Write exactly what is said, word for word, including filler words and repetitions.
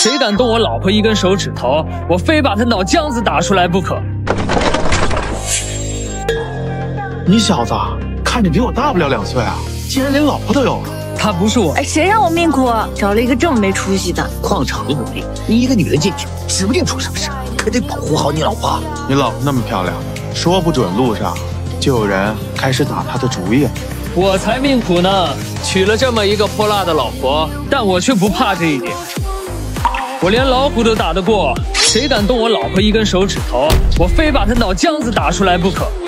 谁敢动我老婆一根手指头，我非把他脑浆子打出来不可。 你小子看着比我大不了两岁啊，竟然连老婆都有了。 他不是我， 哎，谁让我命苦，找了一个这么没出息的。 矿场的努力，你一个女人进去，指不定出什么事，可得保护好你老婆。 你老婆那么漂亮，说不准路上就有人开始打她的主意。 我才命苦呢，娶了这么一个泼辣的老婆，但我却不怕这一点。我连老虎都打得过，谁敢动我老婆一根手指头，我非把他脑浆子打出来不可。